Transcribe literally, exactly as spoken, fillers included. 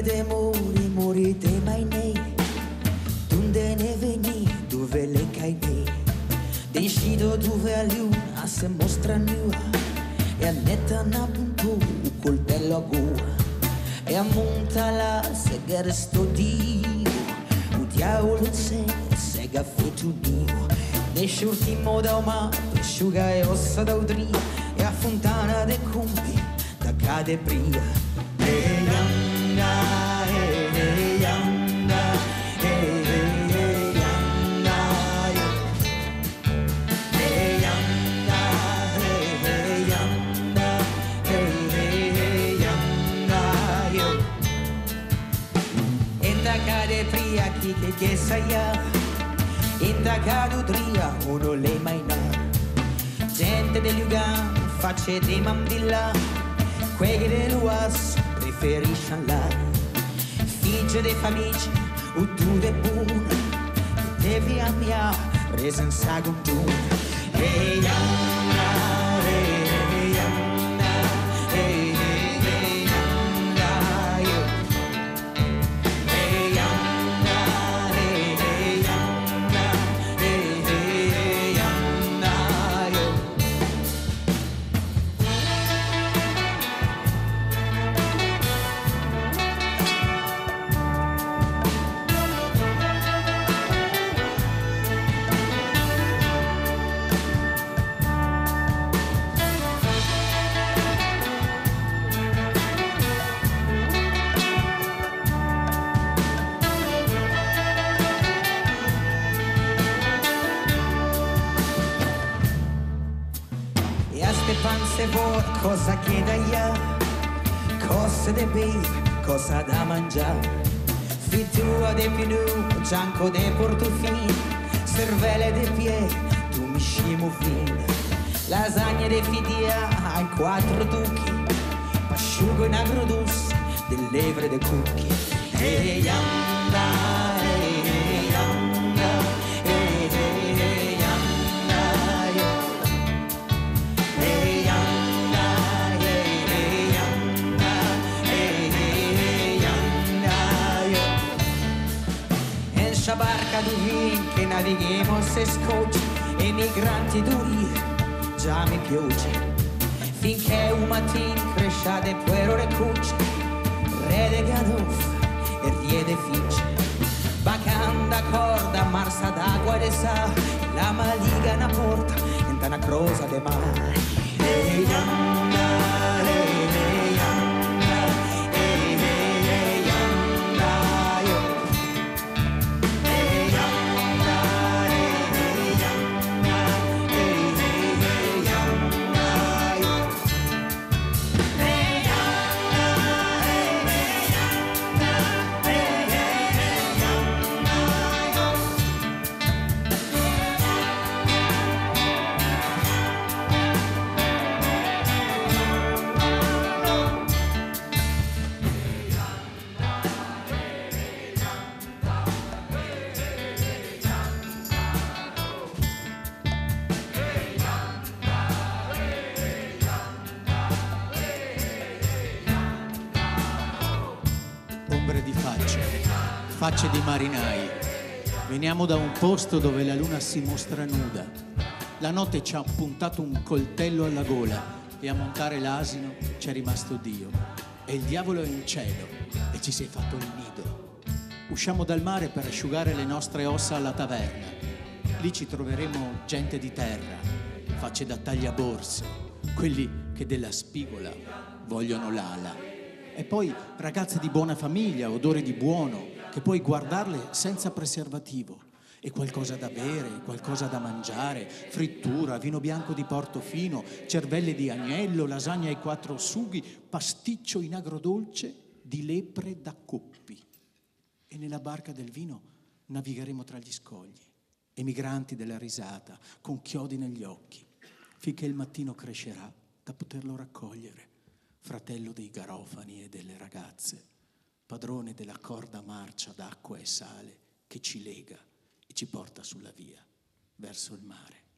de muri, muri de mai nei, dunde ne veni, dove le cai nei, decido dove a luna se mostra nua, e annetta na punto un coltello a goa, e ammonta la segare sto dio, un diavolo se sega fetu dio, nesce ultimo da uma, asciuga e ossa da udria, e a fontana de cumbi, da cade bria. Hey, yanda, hey, hey, yanda, hey, hey, hey, yanda, hey, yanda, hey, hey, yanda, hey, hey, hey, yanda, Inda cade bria chi che che saia, inda cade udria uno le mai na, gente del Lugan facce di mandilla, quelli de luas preferiscono là, figlie de famiglie, o tu de bun, devi amia, resen sagum dun. Hey, yanda, hey, hey, yanda, hey, hey, hey, yanda, hey, yanda, hey, hey, yanda, hey, hey, hey, yanda. E a ste panze vor cosa chieda ia, cose de bev, cosa da mangiare, frittura de pinù, gianco de portofin, cervelle de pie, tu mi scimo fin, lasagne de fidia, ai quattro duchi, pasciugo in agrodus, del levre de cucchi. Hey, yanda, hey, hey, yanda, hey, hey, hey, yanda, hey, yanda, hey, hey, yanda, hey, hey, hey, yanda. En scia barca du vin che navighiamo se scocci, emigranti duri, già mi piace, finché un mattin crescia de puero le cucce, re de gadof e riede fice, bacanda corda, marsa d'acqua de sa, la maliga na porta, enta na crosa de mare. Hey, yanda, hey, hey, yanda, hey, hey, hey, yanda, hey, yanda, hey, hey, yanda, hey, hey, hey, yanda, hey, yanda, hey, hey, yanda, hey, hey, hey, yanda. Ombre di facce, facce di marinai. Veniamo da un posto dove la luna si mostra nuda. La notte ci ha puntato un coltello alla gola e a montare l'asino c'è rimasto Dio. E il diavolo è in cielo e ci si è fatto il nido. Usciamo dal mare per asciugare le nostre ossa alla taverna. Lì ci troveremo gente di terra, facce da tagliaborse, quelli che della spigola vogliono l'ala. E poi ragazze di buona famiglia, odore di buono, che puoi guardarle senza preservativo. E qualcosa da bere, qualcosa da mangiare, frittura, vino bianco di Portofino, cervelle di agnello, lasagna ai quattro sughi, pasticcio in agrodolce di lepre da coppi. E nella barca del vino navigheremo tra gli scogli, emigranti della risata, con chiodi negli occhi, finché il mattino crescerà da poterlo raccogliere. Fratello dei garofani e delle ragazze, padrone della corda marcia d'acqua e sale che ci lega e ci porta sulla via verso il mare.